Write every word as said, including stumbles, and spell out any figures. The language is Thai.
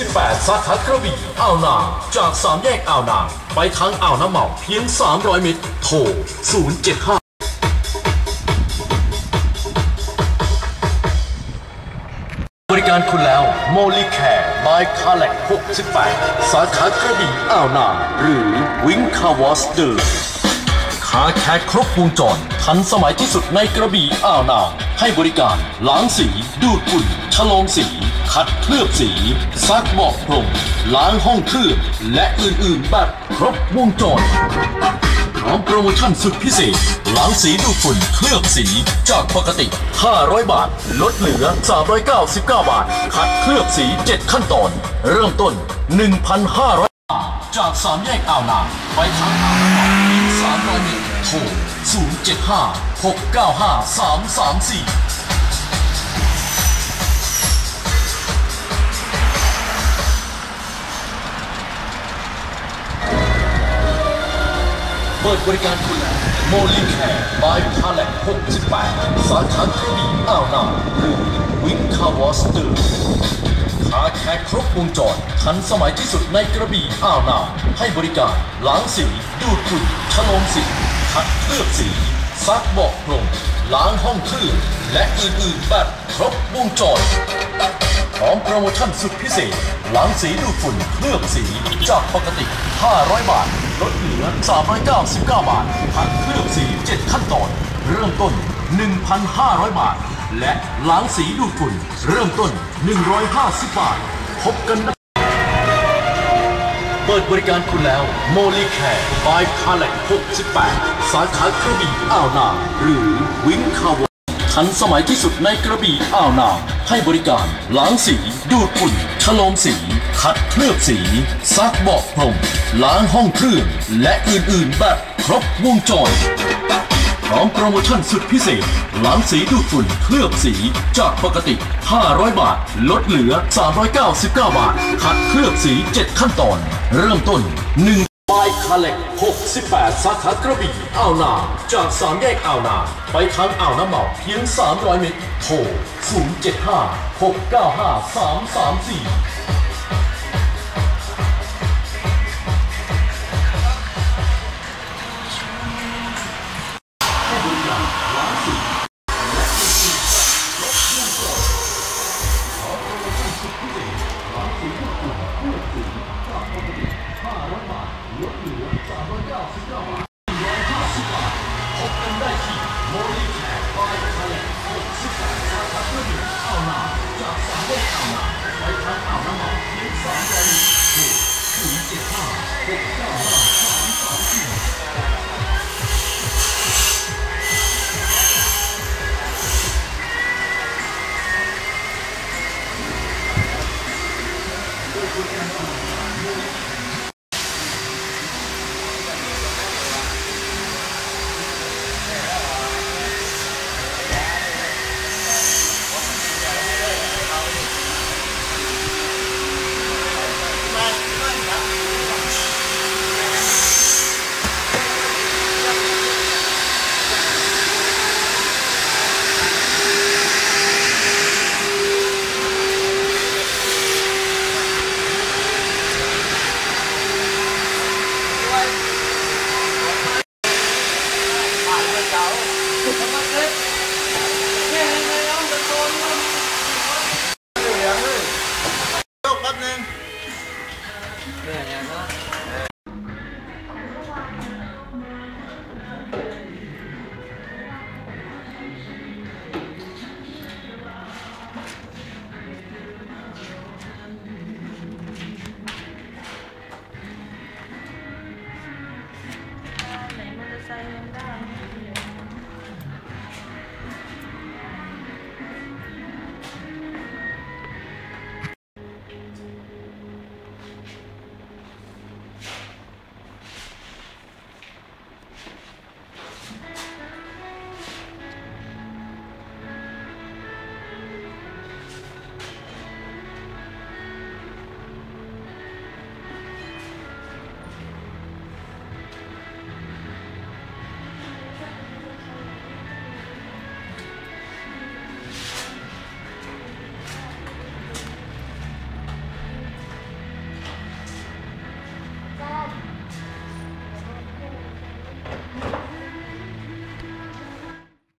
สิบแปด สาขากระบี่อ่าวนางจากสามแยกอ่าวนางไปทางอ่าวน้ำเมาเพียงสามร้อยเมตรโทรศูนย์ เจ็ด ห้าบริการคุณแล้วโมลิแคร์บายคาเล็กหกสิบแปดสาขากระบี่อ่าวนางหรือวิงคาวอสเดอร์คาแคร์ครบวงจรทันสมัยที่สุดในกระบี่อ่าวนางให้บริการล้างสีดูดฝุ่นฉโลมสีขัดเคลือบสีซักเบาะพรมล้างห้องเครื่องและอื่นๆแบบครบวงจรพร้อมโปรโมชั่นสุดพิเศษล้างสีดูดฝุ่นเคลือบสีจากปกติห้าร้อยบาทลดเหลือสามร้อยเก้าสิบเก้าบาทขัดเคลือบสีเจ็ดขั้นตอนเริ่มต้น หนึ่งพันห้าร้อย บาทจากสามแยกอ่าวนางไปทางอ่าวน้ำเมาสามร้อยเมตรโทรศูนย์ เจ็ด ห้า หก เก้า ห้า สาม สาม สี่เปิดบริการคุณแล้วโมลิแคร์บายพาเล็กหกสิบแปดสาขากระบี่อ่าวนางหรือวิงคาวอสเตอร์คาแคร์ครบวงจรทันสมัยที่สุดในกระบี่อ่าวนางให้บริการล้างสีดูดฝุ่นฉโลมสีขัดเคลือบสีซักเบาะพรมล้างห้องเครื่องและอื่นๆแบบครบวงจรพร้อมโปรโมชั่นสุดพิเศษล้างสีดูดฝุ่นเคลือบสีจากปกติห้าร้อยบาทลดเหลือสามร้อยเก้าสิบเก้าบาทขัดเคลือบสีเจ็ดขั้นตอนเริ่มต้น หนึ่งพันห้าร้อยบาทและล้างสีดูดฝุ่นเริ่มต้นหนึ่งร้อยห้าสิบบาทพบกันนะเปิดบริการคุณแล้วโมลิแคร์บายคาเล็กหกสิบแปดสาขากระบี่อ่าวนางหรือวิงคาวทันสมัยที่สุดในกระบี่อ่าวนางให้บริการล้างสีดูดฝุ่นฉโลมสีขัดเคลือบสีซักเบาะพรมล้างห้องเครื่องและอื่นๆแบบครบวงจรพร้อมโปรโมชั่นสุดพิเศษล้างสีดูดฝุ่นเคลือบสีจากปกติห้าร้อยบาทลดเหลือสามร้อยเก้าสิบเก้าบาทขัดเคลือบสีเจ็ดขั้นตอนเริ่มต้นหนึ่งบายคาเล็กหกสิบแปดสาขากระบี่อ่าวนางจากสามแยกอ่าวนางไปทางอ่าวน้ำเมาเพียงสามร้อยเมตรโทรศูนย์ เจ็ด ห้า หก เก้า ห้า สาม สาม สี่เหนื่อยนะ